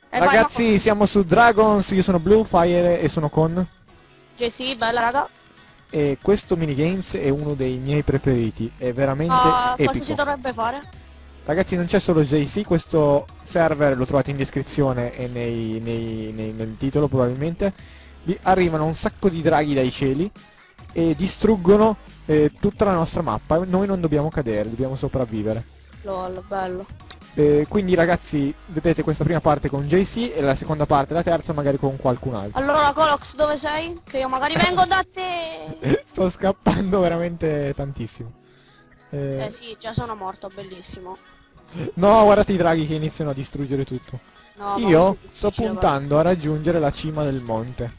Ragazzi, siamo su Dragons, io sono Bluefire e sono con... JC, bella raga. E questo minigames è uno dei miei preferiti, è veramente Cosa epico. si dovrebbe fare? Ragazzi, non c'è solo JC, questo server lo trovate in descrizione e nel titolo probabilmente. Vi arrivano un sacco di draghi dai cieli e distruggono tutta la nostra mappa. Noi non dobbiamo cadere, dobbiamo sopravvivere. Lol, bello. Quindi ragazzi, vedete questa prima parte con JC e la seconda parte, la terza magari con qualcun altro. Allora, Colox, dove sei? Che io magari vengo da te. Sto scappando veramente tantissimo. Sì, già sono morto, bellissimo. No, guardate i draghi che iniziano a distruggere tutto. No, Io sto puntando a raggiungere la cima del monte.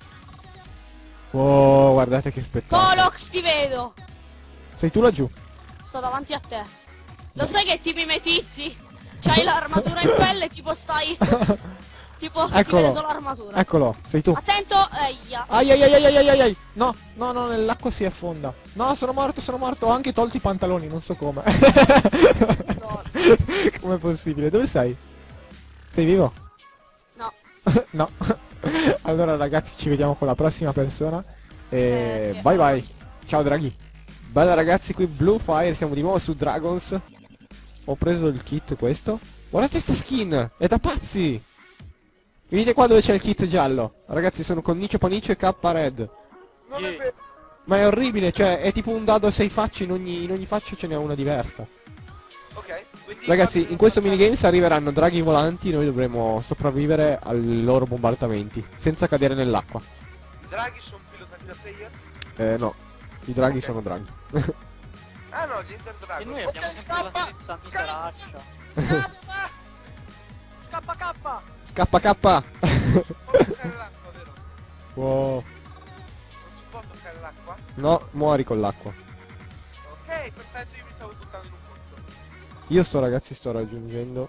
Oh, guardate che spettacolo. Colox, ti vedo. Sei tu laggiù? Sto davanti a te. Lo sai che tipo i miei tizi? C'hai l'armatura in pelle, tipo stai... Tipo si Eccolo. vede solo l'armatura. Eccolo, sei tu. Attento, eia. Ai ai ai ai ai ai ai. No, no, no, nell'acqua si affonda. No, sono morto, ho anche tolto i pantaloni, non so come. No. Com'è possibile? Dove sei? Sei vivo? No. No. Allora ragazzi, ci vediamo con la prossima persona. E Sì, bye bye. sì. Ciao draghi. Bella ragazzi, qui Bluefire, siamo di nuovo su Dragons. Ho preso il kit questo. Guardate sta skin, è da pazzi. Vedete qua dove c'è il kit giallo. Ragazzi, sono con Nicio Panicio e K Red. Non è vero. Ma è orribile, cioè è tipo un dado a 6 facce, in ogni faccia ce n'è una diversa. Ok, quindi Ragazzi, quando in questo devo minigames arriveranno draghi volanti, noi dovremo sopravvivere ai loro bombardamenti, senza cadere nell'acqua. passare- I draghi sono pilotati da player? No, i draghi Ok. sono draghi. Ah no, gli Ender E Dragon. noi abbiamo sempre la stessa miseraccia. Scappa! Scappa K! Scappa K! Non toccare l'acqua, vero? Wow. Non si può toccare l'acqua? No, muori con l'acqua. Ok, perfetto, io mi stavo buttando in un pozzo. Io ragazzi sto raggiungendo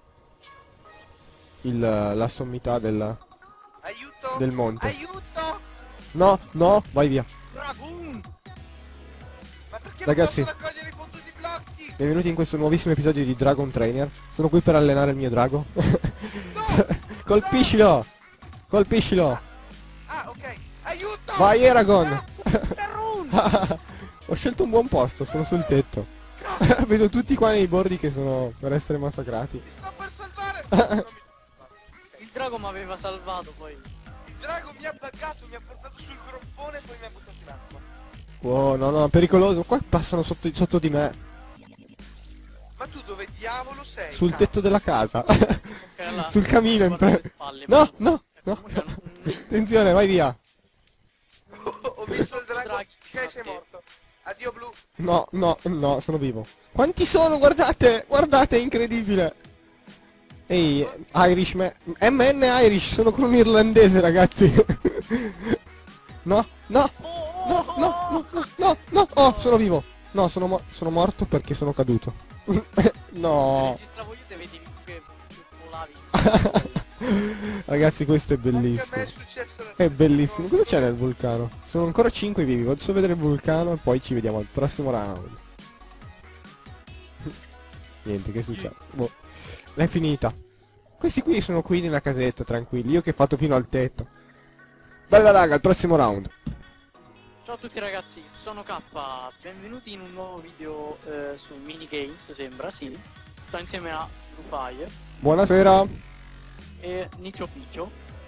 la sommità del Aiuto! monte. Aiuto! No, no, vai via. Dragoon! Ma perché Ragazzi. non posso raccogliere i fottuti blocchi? Benvenuti in questo nuovissimo episodio di Dragon Trainer. Sono qui per allenare il mio drago. No! Colpiscilo! Colpiscilo! Ah, ok. Aiuto! Vai Eragon! Dragoon! Ho scelto un buon posto, sono sul tetto. Vedo tutti qua nei bordi che sono per essere massacrati. Mi sto per salvare! Non mi- Il drago mi aveva salvato poi. Il drago mi ha buggato, mi ha portato sul groppone e poi mi ha buttato in acqua. Oh, no, no, pericoloso. Qua passano sotto di me. Ma tu dove diavolo sei? Sul cazzo? tetto della casa. Ok, là, Sul camino in guarda le pre... spalle, No, poi- no, no. Mo c'hanno Attenzione, vai via. Ho visto il drago. Draghi, Ok, sei sì. morto. Addio blu. No, no, no, sono vivo. Quanti sono? Guardate, guardate, è incredibile. Ehi, Irishman. MN Irish, sono con un irlandese, ragazzi. No, no, Oh, no, no, no, no, no, no. Oh, sono vivo. No, sono morto perché sono caduto. No. Registravo io te vedi che volavi. Ragazzi, questo è Anche a me bellissimo. è successa la È stessa bellissimo. cosa. Cosa c'è nel vulcano? Sono ancora 5 vivi. Vado solo a vedere il vulcano e poi ci vediamo al prossimo round. Niente, che è successo? Boh. È finita. Questi qui sono qui nella casetta, tranquilli. Io che ho fatto fino al tetto. Bella raga, al prossimo round. Ciao a tutti ragazzi, sono K, benvenuti in un nuovo video su Minigames, sembra, sì. Sto insieme a Bluefire Buonasera. e Nicio Piccio.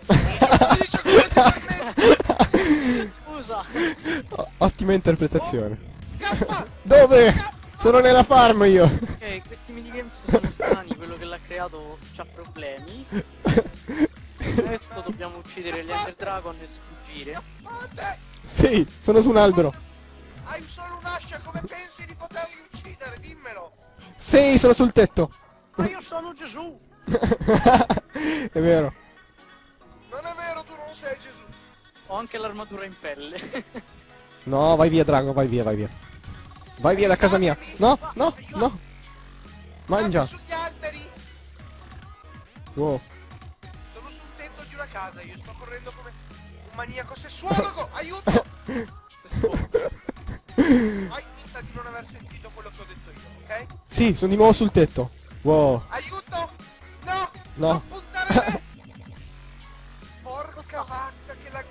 Scusa! Ottima interpretazione. Scappa! Dove? Sono nella farm io. Ok, questi minigames sono strani, quello che l'ha creato c'ha problemi. Adesso dobbiamo uccidere gli Ender Dragon e sfuggire. Scappate! Sì, sono su un albero. Hai solo un'ascia, come pensi di poterli uccidere? Dimmelo! Sì, sono sul tetto. Ma io sono Gesù! È vero. Non è vero, tu non sei Gesù! Ho anche l'armatura in pelle. No, vai via Drago, vai via, vai via. Vai via da casa mia. No, no, no. Mangia. State sugli alberi! Wow. Sono sul tetto di una casa, io sto correndo come un maniaco sessuologo! Aiuto! Se sfogo. Fai finta di non aver sentito quello che ho detto io, ok? Sì, sono di nuovo sul tetto. Wow. Aiuto! No! No. Non puntare me!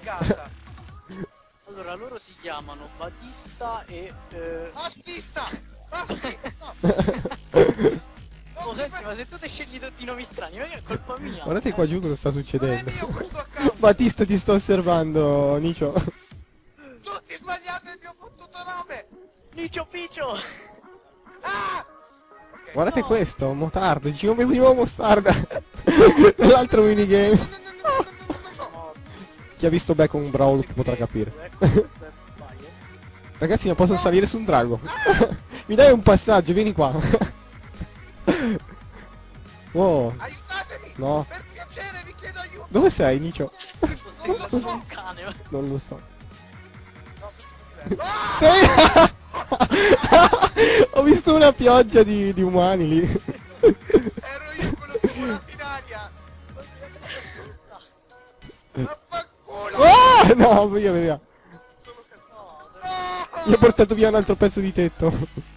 buggata. Allora, loro si chiamano Batista e... Bastista! Bastista! Oh, senti, ma se tu ti scegli tutti i nomi strani, non è colpa mia. Guardate qua giù cosa sta Non è succedendo. mio questo account! Batista, ti sto osservando, Nicio. Tutti sbagliate il mio fottuto nome! Nicio Piccio! Ah! Guardate No. questo, Mostarda, dici come prima Mostarda. Nell'altro minigame. No, Chi ha visto Back Brawl potrà capire. Ecco, questo è il sbaglio. Ragazzi, ma posso salire su un drago? Mi dai un passaggio, vieni qua. Wow, Aiutatemi! no. Per piacere, vi chiedo aiuto! Dove sei, Nicio? Sto strillando come un cane. Non lo so. Ah! Sei... Ho visto una pioggia di umani lì. Ero io quello che volato in aria! Vaffanculo! Ah, no, via, via. No! Gli ho portato via un altro pezzo di tetto.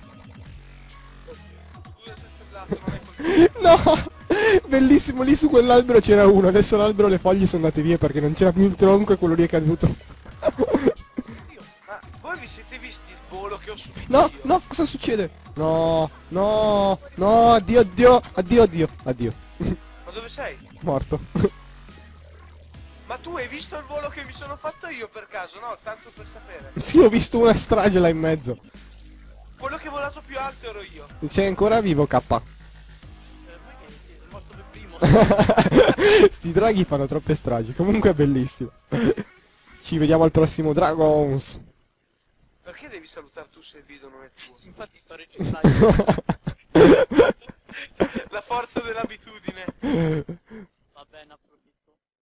Scusa se sei blato, non è colpa No! Bellissimo, lì su quell'albero c'era uno, adesso l'albero le foglie sono andate via perché non c'era più il tronco e quello lì è caduto. mia. Ma voi vi siete visti il volo che ho subito No, io? no, cosa succede? No, no, no, addio, addio, addio, addio, addio. Ma dove sei? Morto. Ma tu hai visto il volo che mi sono fatto io per caso, no? Tanto per sapere. Sì, ho visto una strage là in mezzo. Quello che è volato più alto ero io. Sei ancora vivo, K? Ma che sei morto per primo? Sti draghi fanno troppe stragi, comunque è bellissimo. Ci vediamo al prossimo Dragons. Perché devi salutare tu se il video non è tuo? Sì, infatti sto registrando. La forza dell'abitudine. Va bene,